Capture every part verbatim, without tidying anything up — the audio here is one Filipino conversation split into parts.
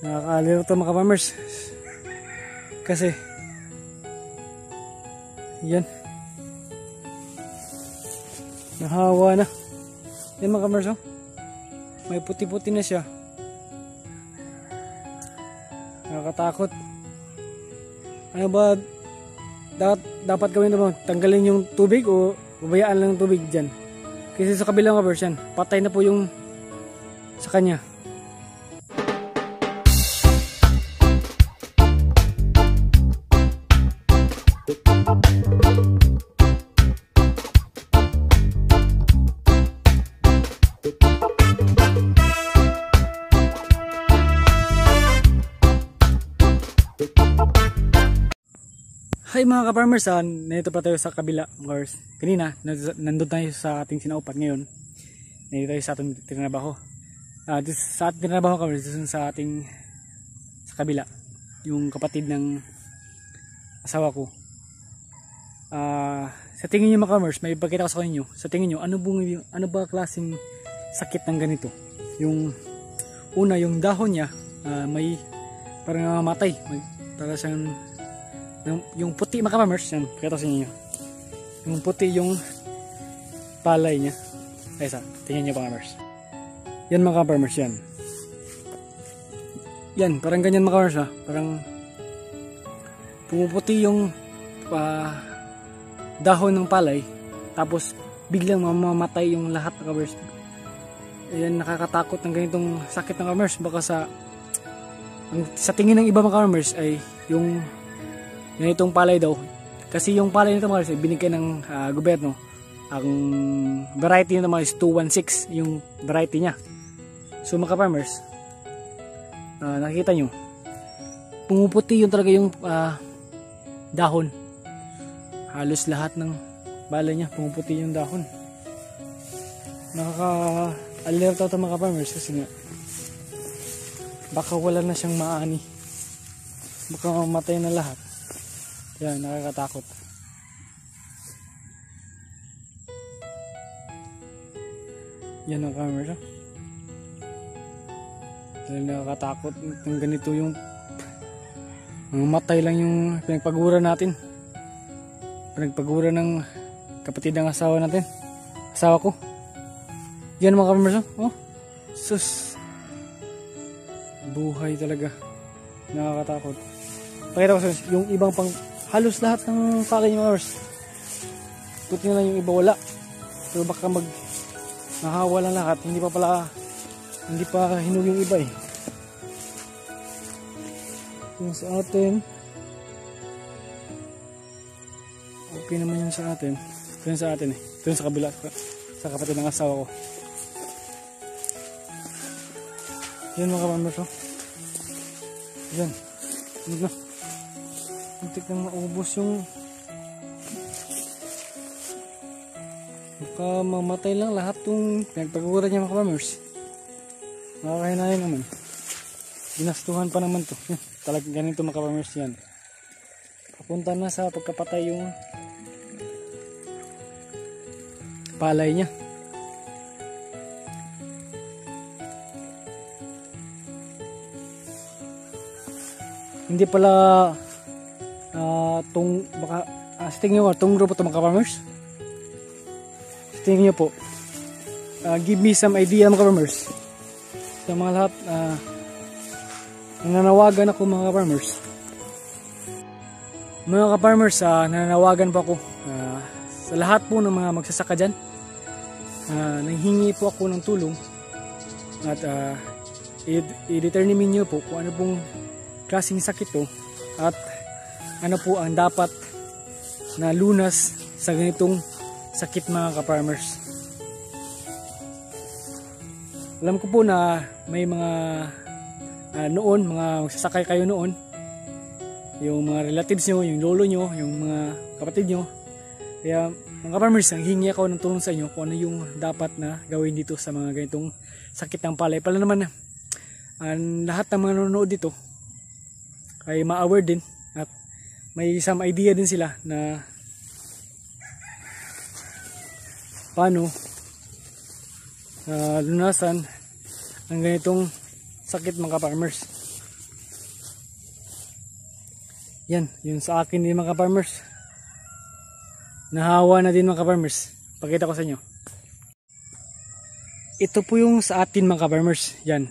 Nakakaliro to mga farmers. Kasi yan, nahawa na. Yan mga farmers, oh. May puti-puti na siya. Nakakatakot. Ano ba dapat, dapat gawin na ba? Tanggalin yung tubig o babayaan lang yung tubig dyan? Kasi sa kabilang version, patay na po yung sa kanya. Hi mga ka-farmers, uh, nandito pa tayo sa kabila. Kanina, nandun tayo sa ating sinaupat. Ngayon, nandito tayo sa ating tinrabaho. Uh, sa ating tinrabaho ka-farmers, sa ating sa kabila. Yung kapatid ng asawa ko. Uh, sa tingin nyo mga ka-farmers, may ipagkita ko sa inyo. Sa tingin nyo, ano, bung, ano ba klaseng sakit ng ganito? Yung una, yung dahon niya, uh, may parang namamatay. May parang siyang Yung, yung puti mga ka-farmers, yan, pakita sa inyo. Yung puti yung palay niya. Ay sa, tingnan nyo mga ka-farmers. Yan mga ka-farmers, yan. Yan, parang ganyan mga ka-farmers ha. Parang pumuputi yung uh, dahon ng palay. Tapos biglang mamamatay yung lahat mga ka-farmers. Ayan, nakakatakot ng ganitong sakit ng ka-farmers. Baka sa, ang, sa tingin ng iba mga ka-farmers ay yung ganitong palay daw. Kasi yung palay nito mga farmers, binigay ng uh, gobyerno. Ang variety nito mga is two one six, yung variety niya. So mga farmers, uh, nakikita nyo, pumuputi yung talaga yung uh, dahon. Halos lahat ng palay niya, pumuputi yung dahon. Nakaka-alerta ito mga farmers kasi nga, baka wala na siyang maani. Baka mamatay na lahat. Yan, nakakatakot. Yan ang camera. Yan, nakakatakot. Kung ganito yung matay lang yung pinagpagura natin. Pinagpagura ng kapatid ng asawa natin. Asawa ko. Yan mga camera. Oh, sus. Buhay talaga. Nakakatakot. Pakita ko sa yung ibang pang halos lahat ng palay niya mga farmers. Puti na lang yung iba wala. Pero baka mag nahawa lang lahat. Hindi pa pala hindi pa hinug yung iba eh. Yung sa atin okay naman yung sa atin. Ito yung sa atin eh. Ito yung sa kabila. Sa kapatid ng asawa ko. Yan mga farmers oh. Yan. Huwag na. Muntik nang maubos yung baka mamatay lang lahat yung pinagpagura niya mga farmers. Nakakahinayang naman. Ginastuhan pa naman to. Talagang ganito mga farmers yan. Papunta na sa pagkapatay yung palay niya. Hindi pala Uh, tung baka uh, sa tingin nyo tungro po ito mga farmers. Sa tingin nyo po uh, give me some idea mga farmers sa mga lahat. Uh, nananawagan ako mga farmers. Mga farmers, uh, nananawagan po ako uh, sa lahat po ng mga magsasaka dyan. Uh, nanghingi po ako ng tulong at uh, i-determine nyo po kung ano pong klaseng sakit to at ano po ang dapat na lunas sa ganitong sakit mga ka-farmers. Alam ko po na may mga uh, noon, mga magsasakay kayo noon, yung mga relatives nyo, yung lolo nyo, yung mga kapatid nyo. Kaya mga ka-farmers, ang hingi ako ng tulong sa inyo kung ano yung dapat na gawin dito sa mga ganitong sakit ng palay. Pala naman na uh, lahat ng mga nanonood dito ay ma-aware din at may some idea din sila na paano uh, lunasan ang ganitong sakit mga farmers. Yan, yun sa akin din mga farmers. Nahawa na din mga farmers. Pakita ko sa inyo. Ito po yung sa atin mga farmers. Yan.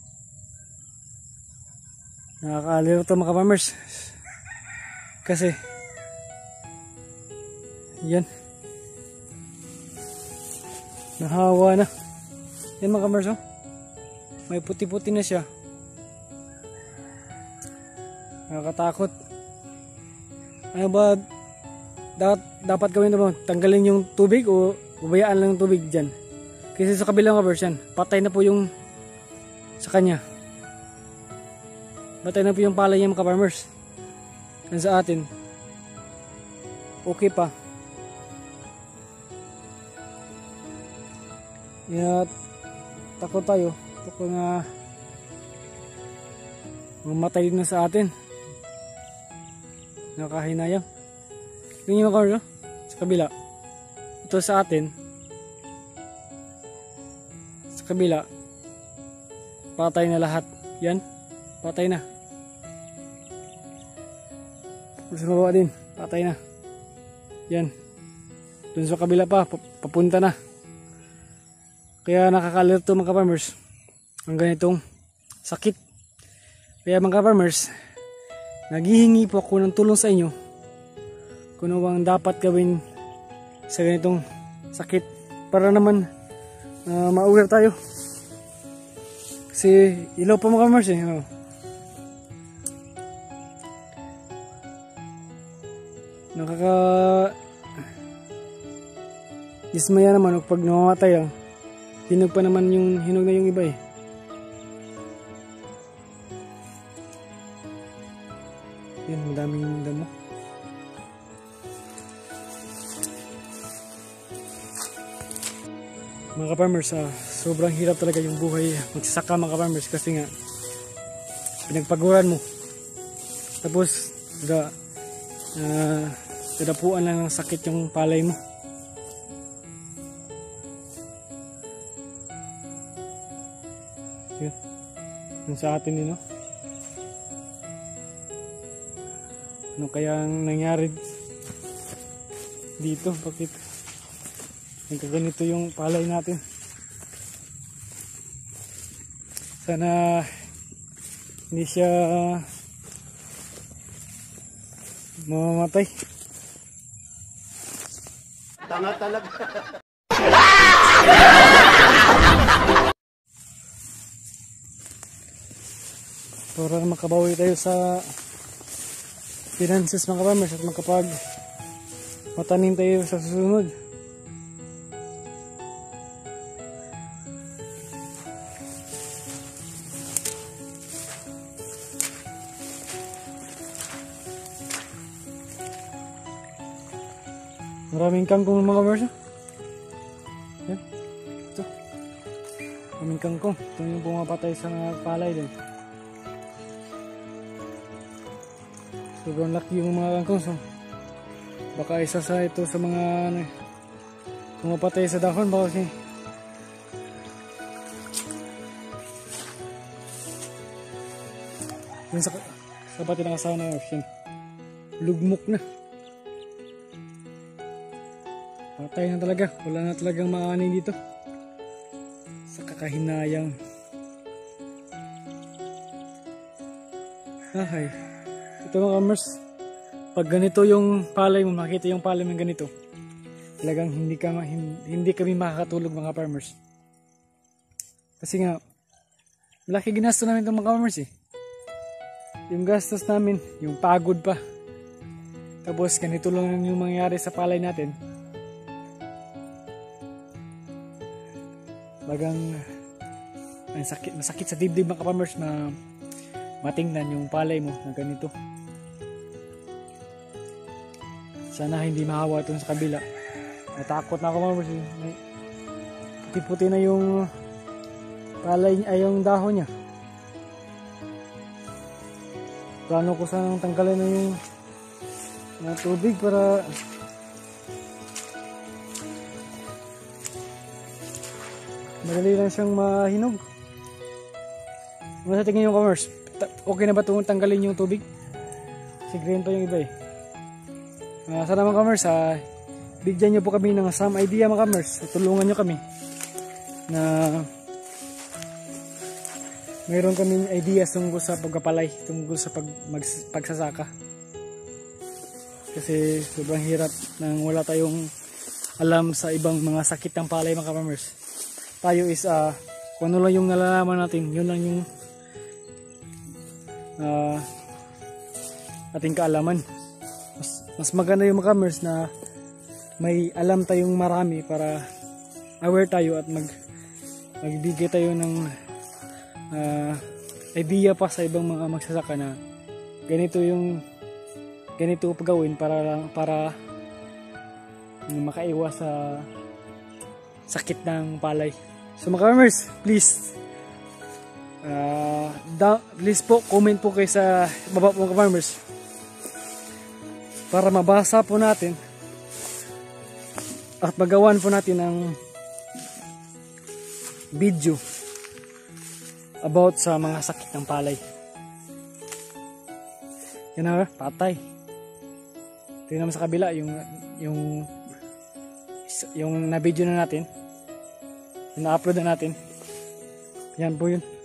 Nakakalito mga farmers. Kasi yan. Nahawa na. Yan mga farmers, oh. May puti-puti na siya. Nakakatakot. Ano ba dapat, dapat gawin ito? Tanggalin yung tubig o ubayaan lang yung tubig dyan? Kasi sa kabilang version, patay na po yung sa kanya. Patay na po yung palay niya mga farmers. Yan sa atin, okay pa. Yan, takot tayo. Takot nga mamatay din na sa atin. Nakahinayang. Yun yung mga sa kabila. Ito sa atin. Sa kabila. Patay na lahat. Yan. Patay na. Sa baba din. Patay na. Yan. Dun sa kabila pa. Papunta na. Kaya nakakalito mga farmers. Ang ganitong sakit. Kaya mga farmers, naghihingi po ako ng tulong sa inyo kung ano bang dapat gawin sa ganitong sakit para naman uh, ma-aware tayo. Kasi ilaw pa mga farmers eh. Ano? Nakaka dismaya naman pag namamatay ah. Hinog pa naman yung hinog na yung iba eh. Yan, madaming damo. Mga farmers, ah, sobrang hirap talaga yung buhay magsasaka mga farmers kasi nga pinagpaguran mo. Tapos da, uh, dadapuan lang ng sakit yung palay mo. Yun. Yun sa atin din, no? Ano kayang nangyari dito? Bakit nagkaganito yung palay natin? Sana hindi siya mamamatay. Tanga talaga. Para makabawi tayo sa finances mga farmers at makapag matanim tayo sa susunod. Maraming kangkong mga farmers. Yan. Ito. Maraming kangkong. Ito yung pumapatay sa palay din. Sobrang laki yung mga kangkong. So, baka isa sa ito sa mga ano, pumapatay sa dahon. Baka kasi yun sa, sa pati ng asawa na yun. Lugmok na. Patay na talaga. Wala na talagang maanin dito. Sa kakahinayang. Ay. Ito mga farmers, pag ganito yung palay mo, makita yung palay mo ganito, talagang hindi, ka, hindi kami makakatulog mga farmers. Kasi nga, malaki ginastos namin itong mga farmers eh. Yung gastos namin, yung pagod pa. Tapos ganito lang yung mangyayari sa palay natin. Bagang masakit, masakit sa dibdib mga farmers na matingnan yung palay mo na ganito. Sana hindi mahawa ito sa kabila. Natakot na ako mga farmers. Puti-puti na yung palay niya, ay yung dahon niya. Plano ko sanang tanggalin na yung na tubig para madali lang siyang mahinog. Ano sa tingin yung farmers? Okay na ba itong tanggalin yung tubig? Si green pa yung iba eh. Uh, sana mga kamers, uh, bigyan nyo po kami ng some idea mga kamers. Tulungan nyo kami na mayroon kaming ideas tungkol sa pagpapalay, tungkol sa pag, mag, pagsasaka. Kasi sobrang hirap nang wala tayong alam sa ibang mga sakit ng palay mga kamers. Tayo is uh, kung ano lang yung nalalaman natin, yun lang yung uh, ating kaalaman. Mas, mas maganda yung mga kamers na may alam tayong marami para aware tayo at mag magbigay tayo ng uh, idea pa sa ibang mga magsasaka na ganito yung ganito pagawin para lang para makaiwas sa sakit ng palay. So mga farmers, please uh, da, please po comment po kayo sa baba po mga farmers para mabasa po natin at magawan po natin ng video about sa mga sakit ng palay. Yan na, patay. Tingnan naman sa kabila yung yung yung na-video na natin. Yung na-upload na natin. Yan po yun.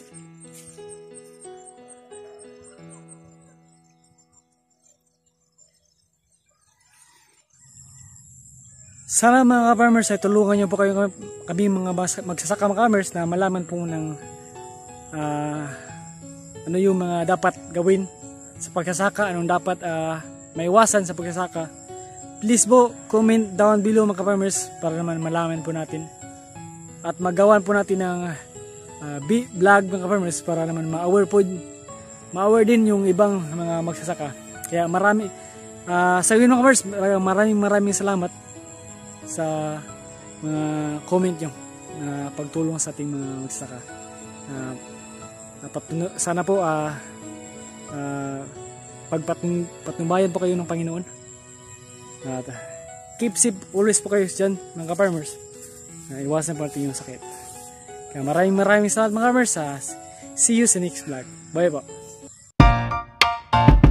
Sana mga farmers ay tulungan nyo po kayo kami mga magsasaka mga farmers na malaman po ng uh, ano yung mga dapat gawin sa pagsasaka, anong dapat uh, maiwasan sa pagsasaka. Please po comment down below mga farmers para naman malaman po natin at magawan po natin ng uh, vlog mga farmers para naman ma-aware po ma-aware din yung ibang mga magsasaka. Kaya marami uh, sa inyo mga farmers, maraming maraming salamat sa mga comment nyo na pagtulong sa ating mga magsasaka. Uh, sana po uh, uh, pagpatnubayan po kayo ng Panginoon. At uh, keep safe always po kayo dyan mga farmers. Uh, iwasan po natin yung sakit. Kaya maraming maraming salamat mga farmers. Uh, see you sa next vlog. Bye po.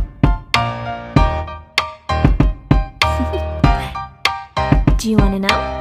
Do you want to know?